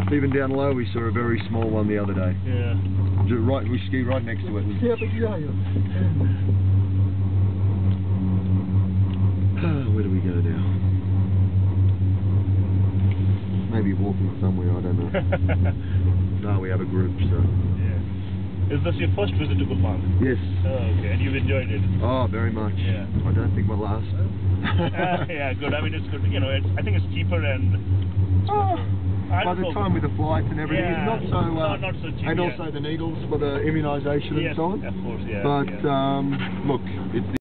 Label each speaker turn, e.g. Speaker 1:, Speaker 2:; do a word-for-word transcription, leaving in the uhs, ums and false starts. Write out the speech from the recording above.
Speaker 1: Even down low, we saw a very small one the other day.
Speaker 2: Yeah.
Speaker 1: Just right, we ski right next to it. Where do we go now? Maybe walking somewhere, I don't know. No, we have a group, so...
Speaker 2: Yeah. Is this your first visit to Gulmarg?
Speaker 1: Yes.
Speaker 2: Oh, okay, and you've enjoyed it?
Speaker 1: Oh, very much.
Speaker 2: Yeah.
Speaker 1: I don't think we'll last.
Speaker 2: uh, yeah, good. I mean, it's good. You know, it's, I think it's cheaper and...
Speaker 1: Oh,
Speaker 2: I
Speaker 1: by the
Speaker 2: know.
Speaker 1: time with the flights and everything,
Speaker 2: Yeah.
Speaker 1: it's not so... Uh,
Speaker 2: no, not so cheap,
Speaker 1: and
Speaker 2: yeah.
Speaker 1: also the needles for the immunisation
Speaker 2: Yes,
Speaker 1: and so on.
Speaker 2: of course, yeah.
Speaker 1: But,
Speaker 2: yeah.
Speaker 1: um, look, it's...